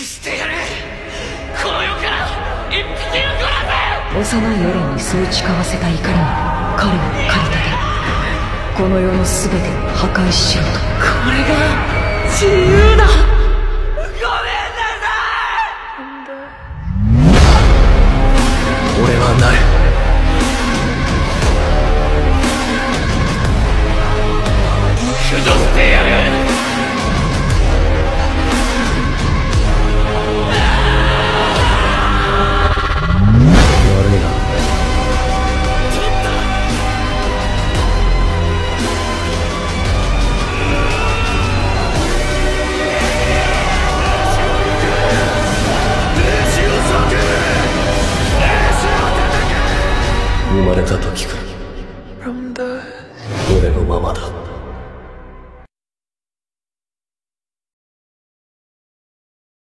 してやる。この世から一匹残ら幼いエレンにそう誓わせた怒りに彼は駆り立て、この世の全てを破壊しろと。 ず。これが自由だ。